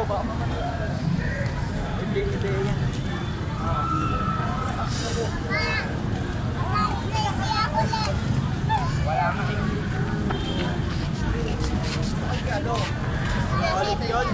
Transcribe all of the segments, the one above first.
Hindi yan. Wala kasing... Ano? Ulit yun.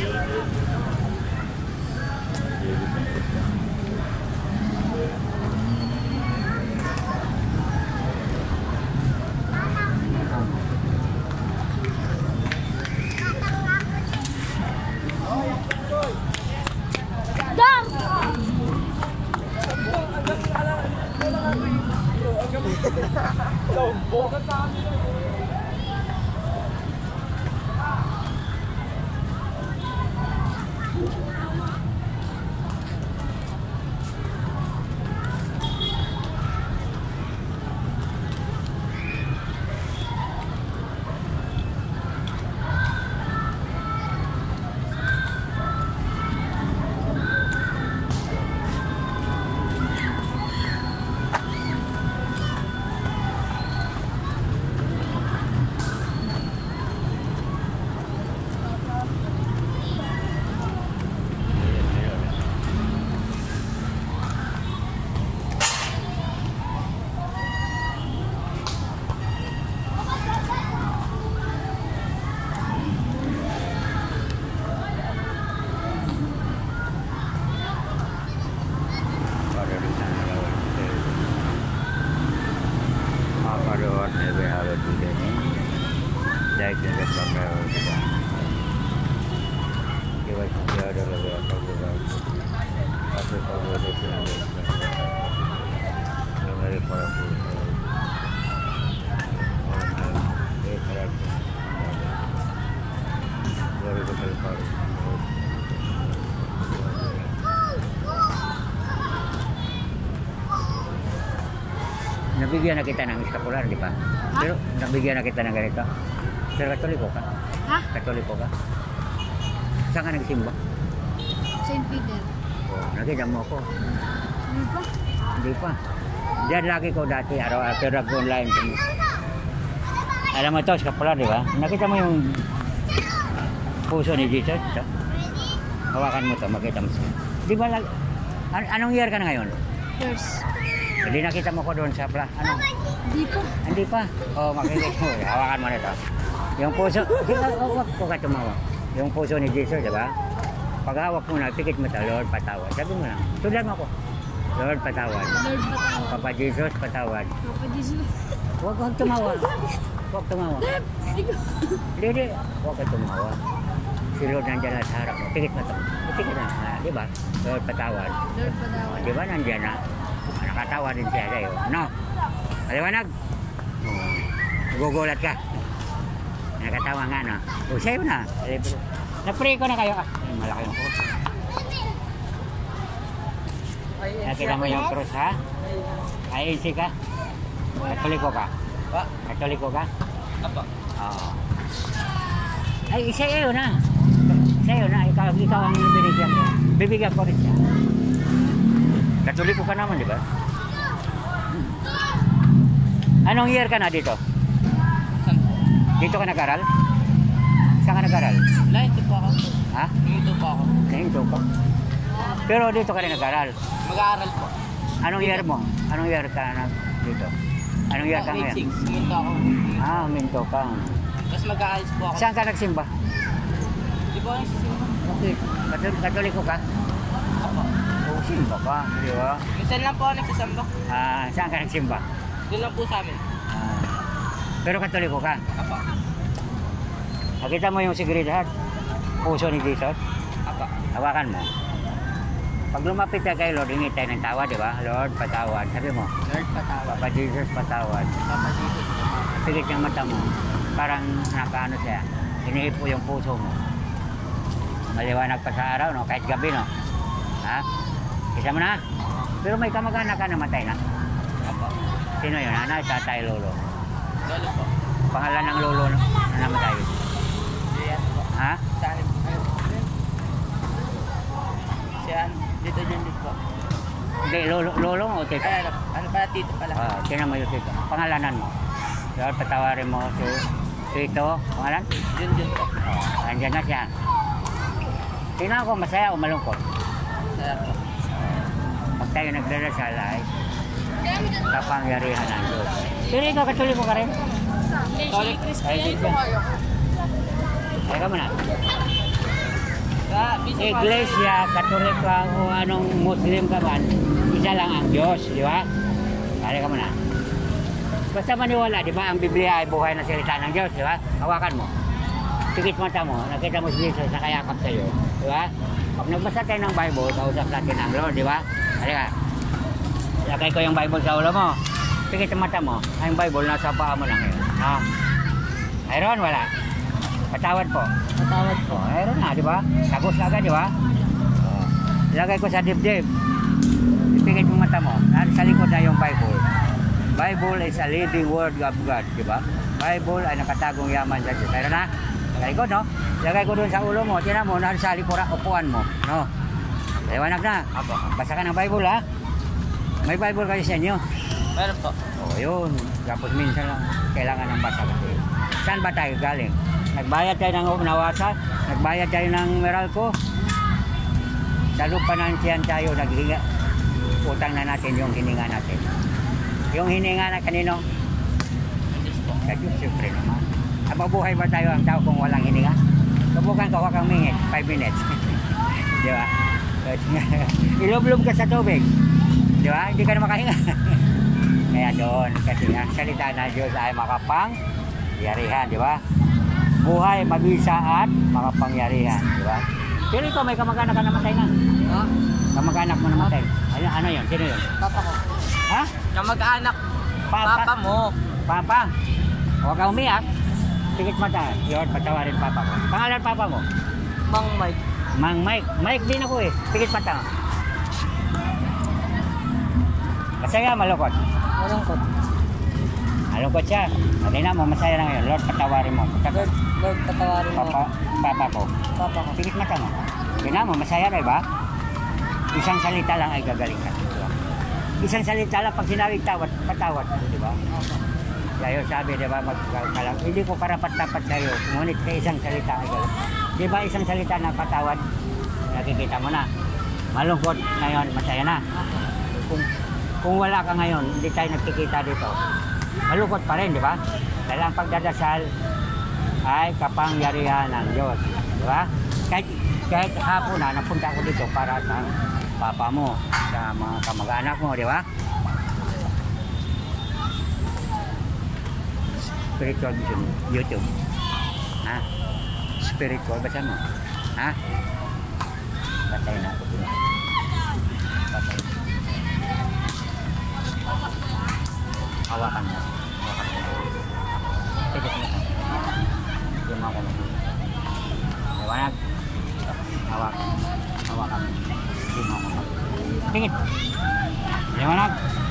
Nabigyan na kita ng eskapular, di ba? Ha? Pero nabigyan na kita ng ganito. Pero katoliko ka? Ha? Katoliko ka? Saan ka nagsimba? St. Peter. Oh, nakita mo ako. Hindi pa. Hindi pa. Diyan lagi ko dati, araw-araw, pero nag-online. Alam mo ito, eskapular, di ba? Nakita mo yung puso ni Jesus? Ito? Hawakan mo ito, makita mo siya. Di ba, anong year ka na ngayon? First. Hindi nakita mo ko doon sa ano? Hindi pa. Hindi pa. Oh, makikita mo. Hawakan mo nito. Yung puso, huwag ko ka tumawa. Yung puso ni Jesus, di ba? Pag hawak mo na, pikit mo ito, Lord, patawad. Sabi mo lang, tulad mo ako. Lord, patawad. Lord, patawad. Papa Jesus, patawad. Papa Jesus. Huwag tumawa. Huwag tumawa. Hindi. Huwag ka tumawa. Si Lord nandiyan na sa harap mo. Pikit mo ito. Pikit na. Di ba? Lord, patawad. Lord, patawad. Di ba nandiyan na? Nakatawa din siya sa'yo. No? Maliwanag? Gugulat ka. Nakatawa nga, no? O, sa'yo na. Na-pray ko na kayo. Malaki yung cross. Nakita mo yung cross, ha? INC ka? Katoliko ka? Katoliko ka? Apa? Oo. Ay, sa'yo na. Sa'yo na. Ikaw ang binigyan ko. Bibigyan ko rin siya. Katoliko ka naman, di ba? Anong year ka na dito? Dito ka nag-aral? Saan ka nag-aral? Ito pa ako. Ha? Ito pa ako. Dito ka. Pero dito ka rin nag-aral. Mag-aaral po. Anong year mo? Anong year ka na dito? Anong year ka Grade ngayon? 6. Minto ako. Ah, minto ka. Tapos mag-aalis po ako. Saan ka nagsimba? Di ba ang sisimba? Okay. Katoliko ka? Apo. Oo, simba ka. Di ba? Minsan lang po ako nagsasamba. Ah, saan ka nagsimba? Doon lang po sa amin. Ah, pero katoliko ka? Apo. Nakita mo yung seguridad? Puso ni Jesus? Apo. Hawakan mo. Pag lumapit ka kay Lord, hingi tayo ng tawa, di ba? Lord, patawad. Sabi mo, Lord, patawad. Papa Jesus, patawad. Papa Jesus. Pigit ng mata mo. Parang nakaano siya. Inihipo yung puso mo. Maliwanag pa sa araw, no? Kahit gabi, no? Ha? Isa mo na? Pero may kamag-anak ka namatay na. Apo. Sino yun? Nanay, tatay, lolo. Lolo po. Pangalan ng lolo no? Na namatay. Diyan po. Ha? Sa akin. Siyan. Dito dyan dito po. Hindi, lolo mo o tito? Ay, ano pala, tito pala. Ah, tinan mo yung tito. Pangalanan mo. Lord, patawarin mo si tito. Pangalan? Dyan po. Oh, andyan na siya. Tingnan ko, masaya o malungkot? Saya po. Pag tayo nagdarasal ay kapangyarihan ng Diyos. Pero ikaw, katuloy mo ka rin? Solid Ay, dito. Ay, ka muna. Iglesia, Katolik ka o anong Muslim ka man, isa lang ang Diyos, di ba? Kaya ka muna. Basta maniwala, di ba? Ang Biblia ay buhay na salita ng Diyos, di ba? Hawakan mo. Tikit mata mo, nakita mo si Jesus na kayakap sa'yo, di ba? Pag nagbasa tayo ng Bible, kausap natin ang Lord, di ba? Halika. Lagay ko yung Bible sa ulo mo. Tikit ang mata mo. Ang Bible nasa paa mo lang ngayon. Ha? Mayroon, wala. Patawad po. Patawad po. Mayroon na, di ba? Tagos agad, di ba? Lagay ko sa dibdib. Ipikit mo mata mo. Sa likod na yung Bible. Bible is a living word of God, di ba? Bible ay nakatagong yaman sa Diyos. Mayroon na? Lagay ko, no? Lagay ko doon sa ulo mo. Tinan mo, nasa likuran, upuan mo. No? Liwanag na. Basa ka ng Bible, ha? May Bible kayo sa inyo? Meron po. O, yun. Tapos minsan lang kailangan ng basa kasi. Saan ba tayo galing? Nagbayad tayo ng nawasa? Nagbayad tayo ng Meralco? Sa lupa ng tiyan tayo, naghihinga. Utang na natin yung hininga natin. Yung hininga na kanino? Diyos po. Sa Diyos, siyempre naman. Mabuhay ba tayo ang tao kung walang hininga? Subukan ka, huwag kang mingit. 5 minutes. Di ba? Ilublob ka sa tubig. Di ba? Hindi ka na makahinga. Kaya doon, kasi ang salita ng Diyos ay makapangyarihan, di ba? Buhay, mabisa at makapangyarihan, di ba? Pero ikaw, may kamag-anak ka namatay na. Ha? Kamag-anak mo namatay. Ano yun? Sino yun? Papa ko. Ha? Kamag-anak. Papa mo. Papa? Huwag kang umiyak. Tikit mata. Yun, patawarin papa ko. Pangalan papa mo? Mang Mike. Mang Mike. Mike din ako eh. Tikit mata. Masaya, malungkot. Malungkot. Malungkot siya. Hindi na mo, masaya na ngayon. Lord, patawarin mo. Lord, patawarin mo. Papa ko. Papa ko. Tikit mata mo. Hindi na mo, masaya na, ba? Isang salita lang ay gagaling ka. Diba? Isang salita lang, pag sinawig tawad, patawad. Diba? Kaya sabi, diba, magkalang, hindi ko karapat-dapat sa'yo. Ngunit sa isang salita ay gagaling. Diba, isang salita na patawad, nakikita mo na. Malungkot ngayon, masaya na. Kung wala ka ngayon, hindi tayo nagkikita dito. Malungkot pa rin, di ba? Dahil ang pagdadasal ay kapangyarihan ng Diyos. Di ba? Kahit hapon na, napunta ako dito para sa papa mo, sa mga kamag-anak mo, di ba? Spiritual vision, YouTube. Ha? Spiritual, basta mo. Ha? Patay na ako. Patay. Hawakan mo. Hawakan mo. Tikit mo. Lumakan mo. Liwanag. Hawakan. Hawakan mo. Lumakan mo. Tikit. Liwanag.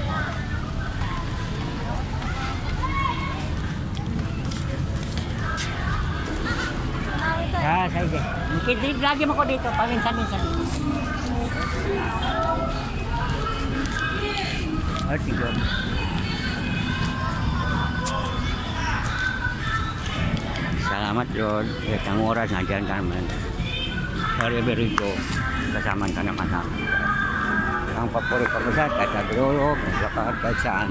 Sige. Kidrip lagi mo ko dito. Paminsan-minsan. Oh, sige. Salamat Lord. Itang oras nandiyan ka naman. Sorry, Berito. Kasama ka naman namin. Ang papuri ko sa kahit sa Durog, kahit saan.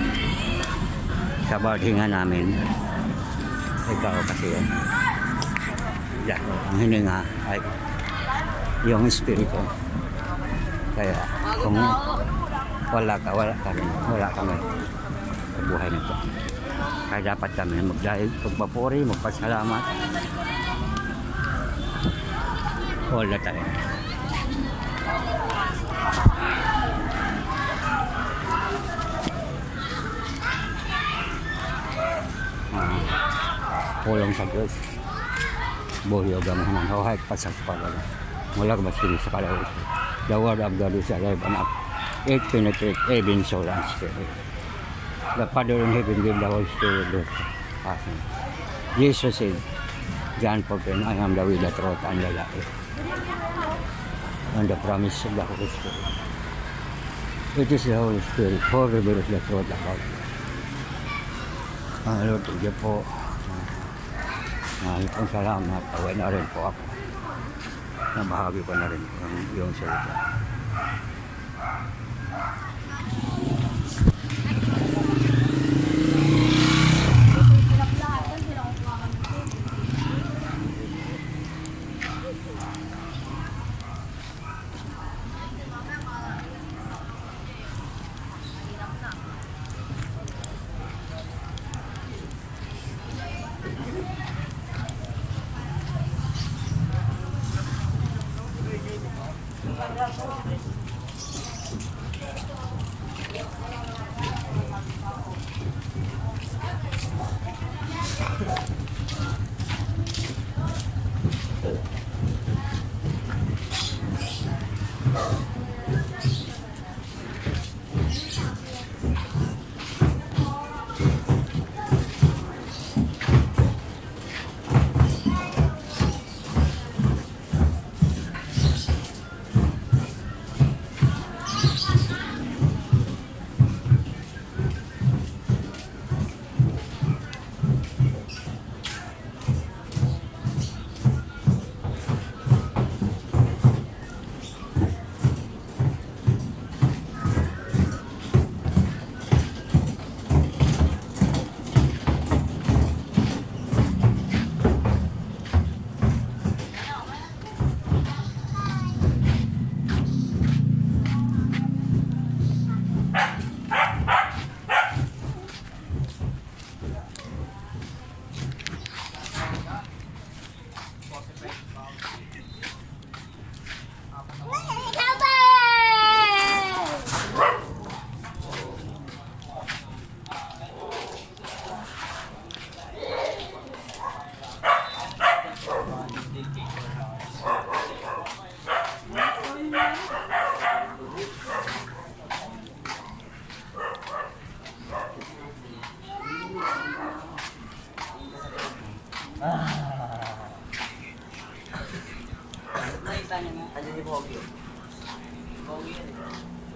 Sa bardingan namin. Ikaw kasi yan. Yan. Ang hininga ay yung espiritu. Kaya kung wala ka rin. Wala kami sa buhay nito. Kaya dapat kami magdahil, magpapuri, magpasalamat. All the time. Pulong sa Diyos. Buhay o gamang ng hawahit pasak pala. Mula ka basta sa kalawin. The word of God is alive and up. It penetrates even soul and spirit. The Father in heaven give the Holy Spirit the passion. Jesus said, John 14, I am the way, the truth, and the life. And the promise of the Holy Spirit. It is the Holy Spirit who reveals the truth about you. Lord, thank po. Maraming salamat. Away na rin po ako. Nabahagi ko na rin yung salita. Ano ni Pogi? Pogi yan eh.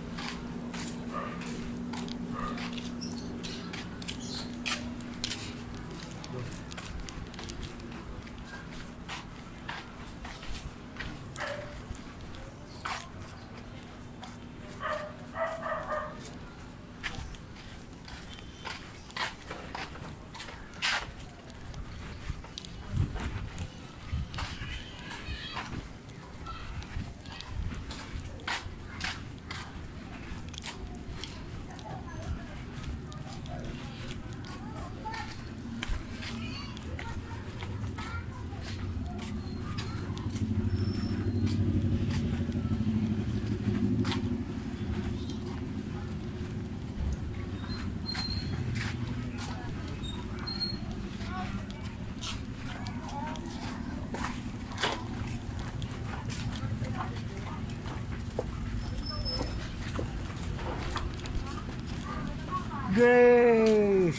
Grace!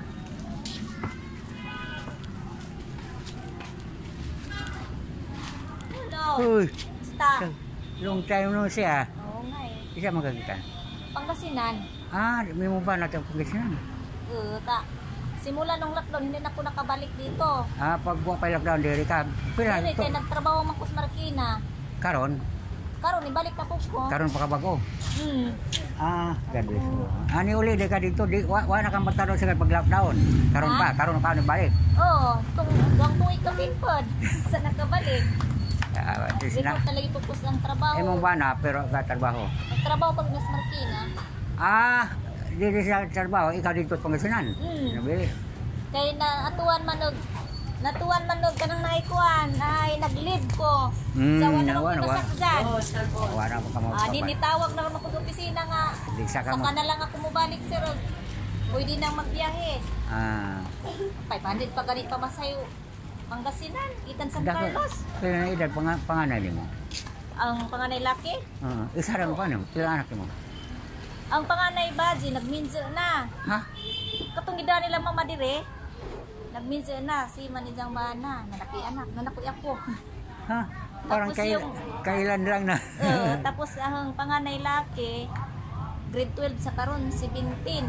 Hello. Uy, Basta. long time no siya. Oo nga eh. Isa magkakita. Pangasinan. May mo ba natin Pangasinan? Simula nung lockdown, hindi na ako nakabalik dito. Pag buwan pa lockdown diri ka. Pila Hindi, to? kaya nagtrabaho man ko sa Marikina. Karon? Karon, ibalik na po ko. Karon pa ka bago? God bless you. Ani uli di ka dito, wa na kang mataro sa pag lockdown. Karon pa, karon pa ni balik. Oo, hanggang kung ikaw pinpod. Sa nakabalik. Hindi Na, ko talaga ipupus ang trabaho. mong ba na pero ka trabaho. Nagtrabaho pag nasa Marikina. Dito sa trabaho, ikaw dito sa Pangasinan. Nabili. Kaya natuwan manog ka ng naikuan. Ay, nag-lead ko. Sa wala nawa, ko nawa. nasaksan. Wala pa ka mo. Nitawag na naman ako sa opisina nga. Di sa ka mo. Saka na lang ako mubalik, sir. Pwede nang magbiyahe. 500 pa ganit pa masayo. Pangasinan, Itan San Carlos. Pila na edad, panganay mo? Ang panganay laki? Isa rin pa no? Pila anak mo? Ang panganay Baji, nagminzo na. Ha? Katong gida nila mama dire. Nagminzo na si Manijang Bana, nanaki anak, nanaki ako. Ha? Parang Tapos yung- kailan lang na. Tapos ang panganay laki, grade 12 sa karon, 17.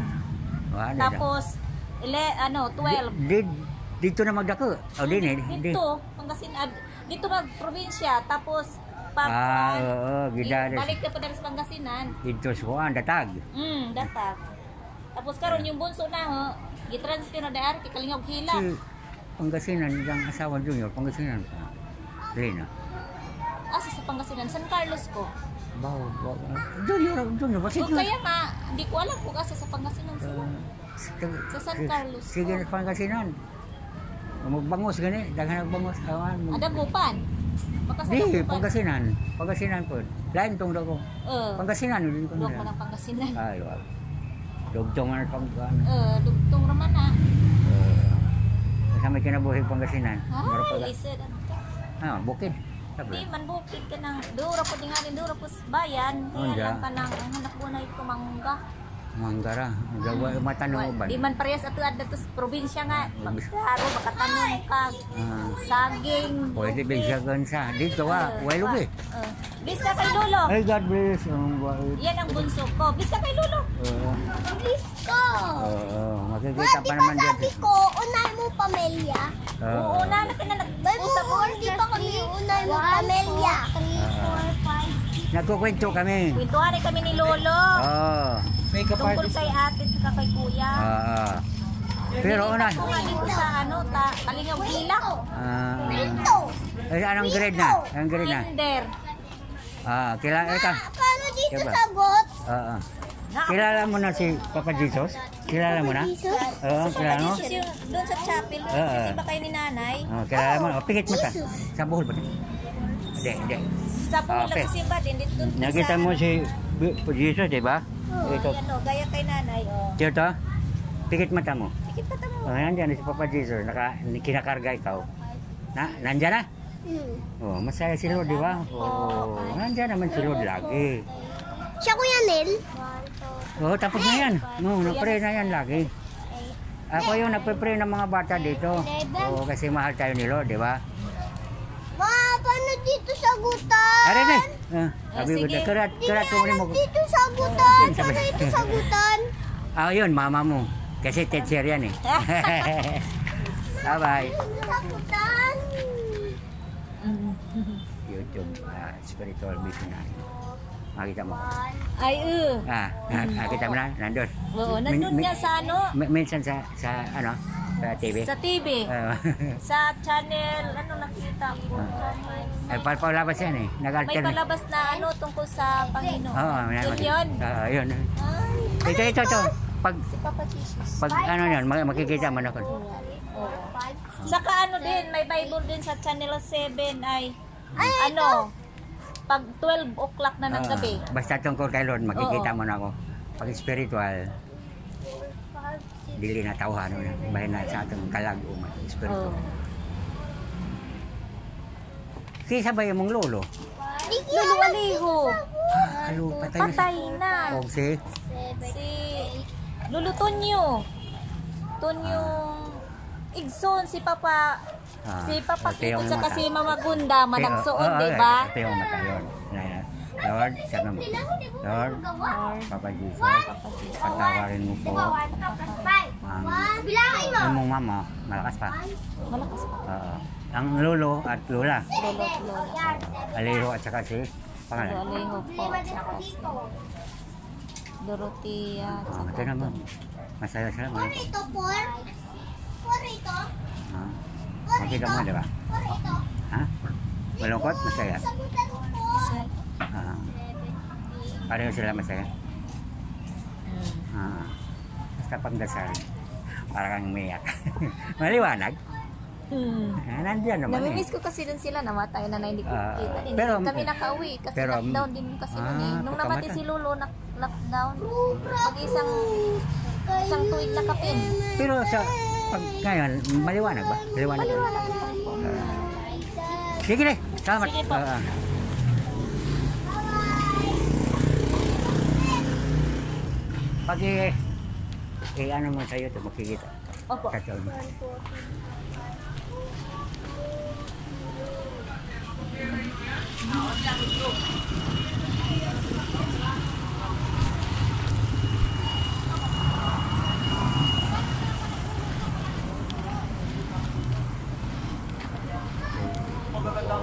Tapos 12. Dito na magdako. O din eh. Dito, Pangasinan. Dito mag-probinsya, tapos pag Oo, gidari. balik ka pa dali sa Pangasinan. Dito sa datag. Datag. Tapos karon yung bunso na ho, gi-transfer na dahil kay Kalingap Hila. Si Pangasinan, yung asawa Junior, Pangasinan pa. Dili na. Asa sa Pangasinan, San Carlos ko. Bawo. Junior, bakit O kaya nga, hindi ko alam kung asa sa Pangasinan sila. Sa San Carlos. Sige, Pangasinan. Magbangos gani, daghan nagbangos awan. Adagupan. Baka sa Di, Dagupan. Pangasinan po. Lain tong dago. Pangasinan din ko Luwag nila. pa ng Pangasinan. Ay, wag. Dugtong man pang Dugtong raman na. sa may kinabuhi Pangasinan. Mura pa Ay, ga. lisod. Bukid. Di Sabi. man bukid ka ng dura po tingarin dura po sa bayan. Kaya Unda. lang ka ng ang hanap buhay ko mangga. Manggara. Dawa matanong ba? Di man parehas ato adto sa probinsya nga. Magklaro makatanong ka. Saging. Pwede bigyan sa dito Walo be. Bis ka kay Lolo. Ay, God bless. Yan ang bunso ko. Bis ka kay Lolo. Disco! Makikita pa naman dyan. Sabi ko, unay mo pamilya. Oo na natin na Bay mo, nag-usap ko. hindi pa kami unay mo pamilya. Nagkukwento kami. Kwentuhan kami ni Lolo. May Tungkol kay ate at kay kuya. Pero una. Nililipat ko nga dito sa Kalingap Hila. Ito! Ay, anong grade na? Anong grade na? Kinder. Kilala ka? Paano dito Diba? sagot? Kilala mo na si Papa Jesus? Kilala mo na? Jesus? Oo, kilala mo? Jesus yung doon sa chapel. Sisiba kayo ni nanay. Kilala mo na? Pikit mo ta. Sa buhol ba? Hindi. Sa pulo Okay. nagsisimba din. Dito doon Nakita mo si Jesus, di ba? Ito. Yan o, gaya kay nanay. Dito? Pikit mata mo. Sikit pa tamo. Nandyan si Papa Jesus. Kinakarga ikaw. Nandyan na? Masaya si Lord, di ba? Nandyan naman si Lord lagi. Siya Kuya Nel? Tapos na yan. Napray na yan lagi. Ako yung nagpe-pray ng mga bata dito. Kasi mahal tayo ni Lord, di ba? Ma, paano dito sagutan? Aray na. Sabi ko, sige. karat ko mo. Dito sagutan. Paano dito sagutan? Yun, mama mo. Kasi teacher yan eh. Bye-bye. Dito sagutan. YouTube, spiritual missionary. Makita mo. Ay, Nakita mo na? Nandun. Oo, nandun niya sa Minsan sa TV. sa TV. Sa channel, nakita ko? Channel. Palabas yan eh. May Nag-alternate. palabas na tungkol sa Panginoon. Yun. Yun. Ito. Si Papa Jesus. Pag yan, makikita mo na ko. Saka din, may Bible din sa Channel 7 ay pag 12 o'clock na ng gabi. Basta tungkol kay Lord, makikita mo na ako. Pag spiritual, dili na tauhan na. Bahay na sa atong kalag-uman. Spiritual. Kisa ba yung mong lolo? Lolo Alejo. Patay na. Patay na. Si Si Lolo Tonyo. Igsoon si Papa Kiko tsaka si Mama Gunda managsuon, di ba? Ito yung mata yun. Lord, sabi mo. Lord, Papa Jesus, patawarin mo po. Bilangin mo. Ang mong mama, malakas pa. Malakas pa. Ang lolo at lola. Lolo at Lola. Alero at saka si Lolo pangalan. Alejo po. Tsaka si Dorotea. Ito naman. Masaya sila. Ito, por ito. Makita mo, di ba? Por ito. Ha? Malungkot? Masaya? Sagutan mo po. Pareho sila masaya? Basta pagdasal. Para kang umiyak. Maliwanag? Nandiyan naman eh. Namimiss ko kasi dun sila, namatay na hindi ko kita. Hindi pero- kami nakauwi kasi pero- lockdown din kasi nun eh. Nung namatay pagkamatay. si Lolo, lockdown. Mag-isang tuig na kapin. Pero sa pag ngayon, maliwanag ba? Maliwanag ba? Maliwanag pa po. Sige na. Salamat. Sige po. Pag ano mo sa'yo ito, makikita. Opo. Sa taon.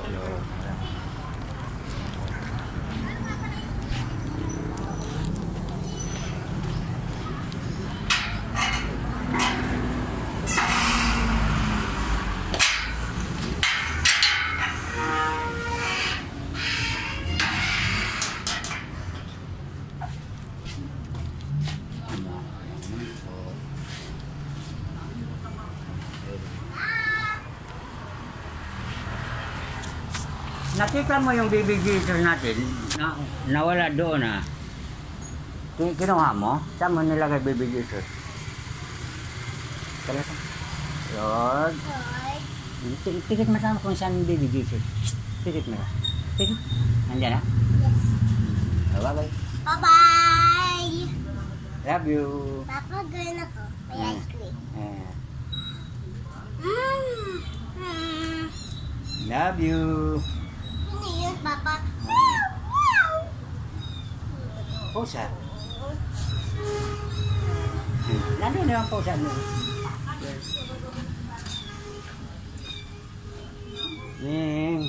Nakita mo yung baby Jesus natin, nawala doon ah. Kinuha mo? Saan mo nilagay baby Jesus? Talaga? Lord. Tikit mo sama kung saan yung baby Jesus. Tikit mo. Tikit. Nandiyan na? Yes. Bye-bye. Bye-bye! Love you. Papa, girl ako. May ice cream. Love you. Ano yun, Papa? Pusa. Nandun na yung pusa mo. Ning.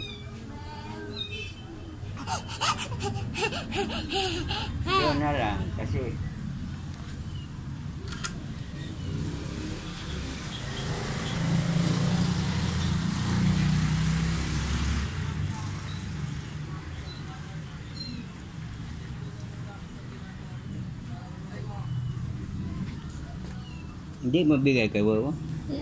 Doon na lang kasi hindi mabigay kay Wawa.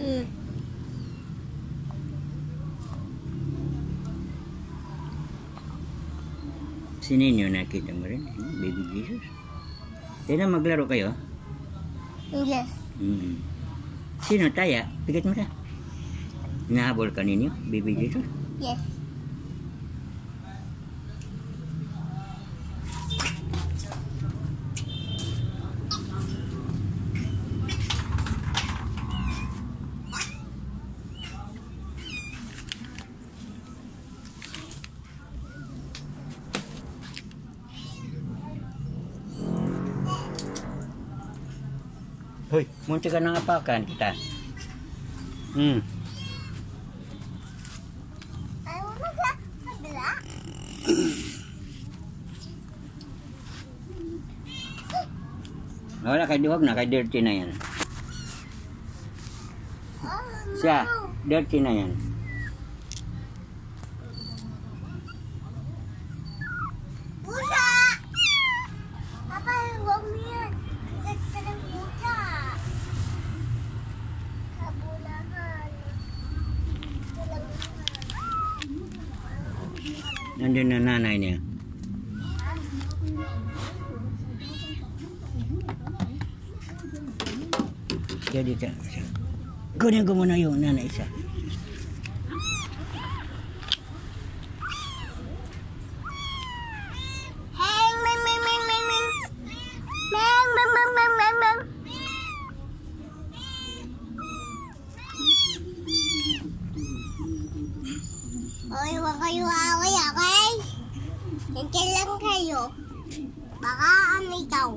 Sinin nyo nakita mo rin, baby Jesus. Tignan maglaro kayo. Yes. Sino taya? Pikit mo ka. Nahabol ka ninyo, baby Jesus. Yes. Hoy, munti ka nang apakan kita. Ayaw mo ka? Kabila? Wala kay duwag na, kay dirty na yan. Oh, no. Siya, dirty na yan. Pusa! Papa, huwag mo yan. Kasi ka ng pusa. Kabulahan. Nandun na nanay niya. Jadi tak. Kunin ko muna yung nanay isa. Heng, meng, meng, meng, meng, meng. Meng, meng, meng, meng, meng, meng. Hoy, huwag kayo away, okay? Nandiyan lang kayo. Baka ano ikaw.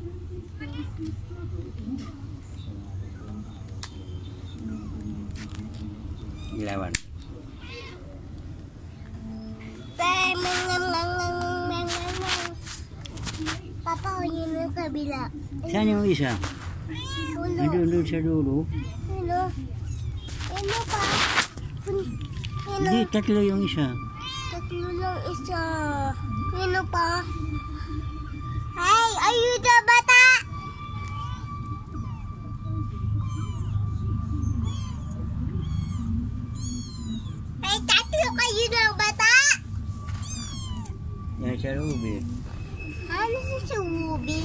Ilawan. Meng, meng, meng, meng, meng, meng, meng, meng. Papa, yun yung kabila. Saan yung isa? Ulo. Nandun sa dulo. Ano? Ano pa? Ano? Hindi, tatlo yung isa. Tatlo lang isa. Ano pa? Ay, ayuda bata! Ay, tatlo kayo ng bata! Yan sa Ruby. Ano si Subi?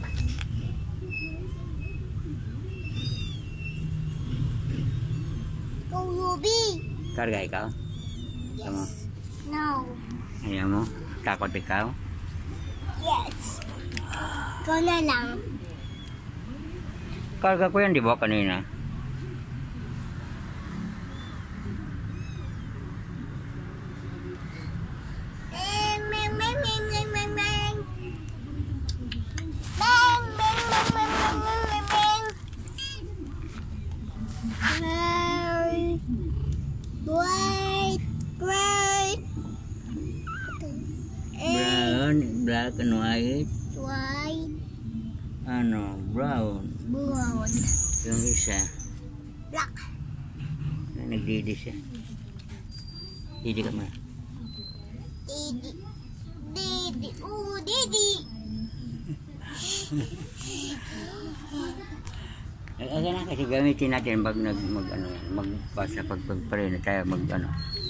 Ikaw, Ruby? Karga ikaw? Yes. No. Ayaw mo? Takot ikaw? Yes. Ikaw na lang. Karga ko yan, di ba kanina? Meng, meng, meng, meng, meng, meng, meng. Meng, meng, meng, meng, meng, meng, meng, meng. Meng. Great, great. black and white. White. Ano, brown. Brown. Yung isa, Black. nagdidi siya. Didi ka man. Didi. Didi. Oh, Didi. Aga na kasi gamitin natin pag magpasa pag pag-pray na tayo mag ano.